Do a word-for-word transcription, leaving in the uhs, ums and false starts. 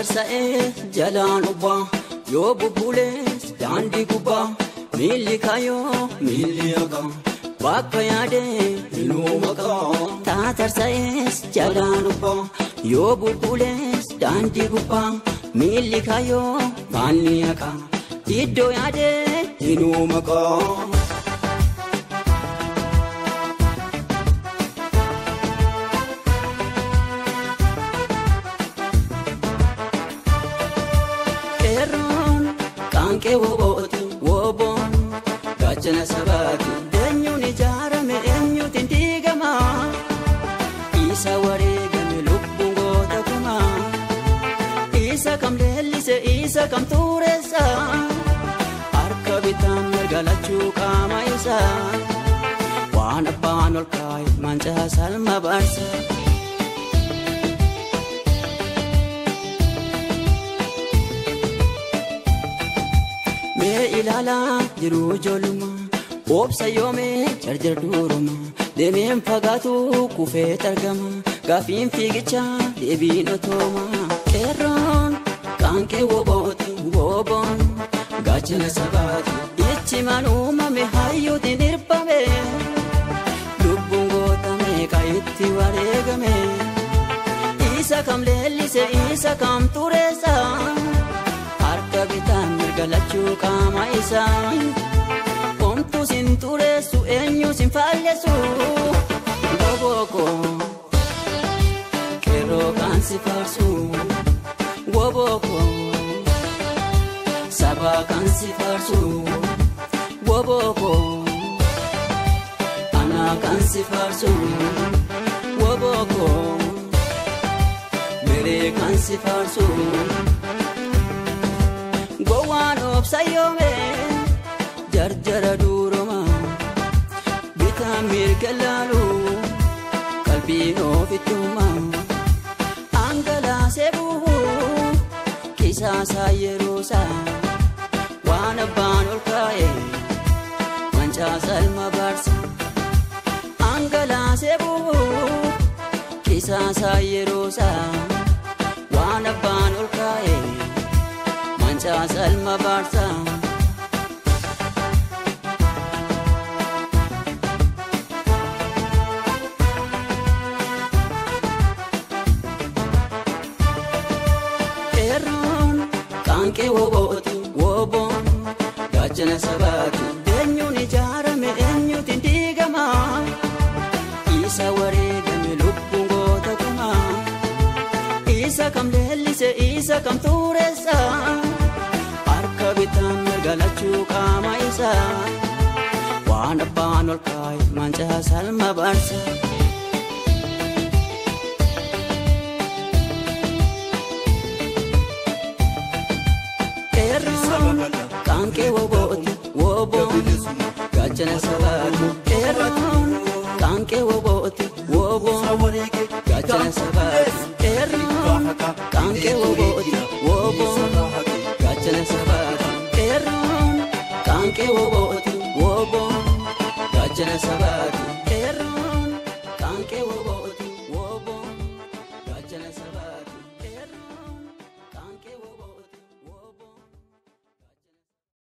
taatarsa'ee jalaan ubbaa yoo bubbulees daandii gubbaa miilli kaayoo miilli haqaa bakka yaadee hinuu maqaa taatarsa'ees jalaan ubbaa yoo bubbulees daandii gubbaa miilli kaayoo maalli haqaa iddoo yaadee hinuu maqaa. Kanke wobooti woboon gaachana sabaati eenyuun ijaarame eenyuutiin diigama isa wareegame lubbuun goota kuma isa kam leellise isa kam tureessa harka bitaan mirga lachuu qaama isa waan abbaan ol kaa'e mancaa salma baarsa. Ilala jiru ijoolluma obsa yoomee jarjar duruma deemeen fagaatu kufee argama gaafiin fiigichaa deebiin otooma qeerroon qaanqee wobooti woboon gaachana sabaati ichimaan uumame hayyuutiin dhirbame lubbuun gootame kaayitti wareegame isa kam leellise isa kam tureessa. Bitaan mirga lachuu qaama isaa homtuu sin tureessu eenyu sin faalleessu wobooko qeerroo kan si faarsu wobooko saba kan si faarsu wobooko ana kan si faarsu wobooko meree kan si faarsu. Gowaan obsa yoomee jarjara duruma bitaan mirga laalu qalbiin ofittuma angalaasee bu'uu kisaasaa yeroosaa waan abbaan ol kaa'e mancaa salma baarsa angalaasee bu'uu kisaasaa yeroosaa waan abbaan ol kaa'e. Salma baarsa. Qeerroon qaanqee wobooti woboon gaachana sabaati eenyuun ijaarame eenyuutiin diigama isa wareegame lubbuun goota kuma isa kam leellise isa kam tureessa. Bitaan mirga lachuu qaama isaa waan abbaan ol kaa'e mancaa salma baarsa. Qeerroon qaanqee wobooti woboon gaachana sabaati qeerroon qaanqee wobooti woboon gaachana sabaati qeerroon qaanqee wobooti woboon gaachana sabaati. Kanke wobooti woboon gaachana sabaati.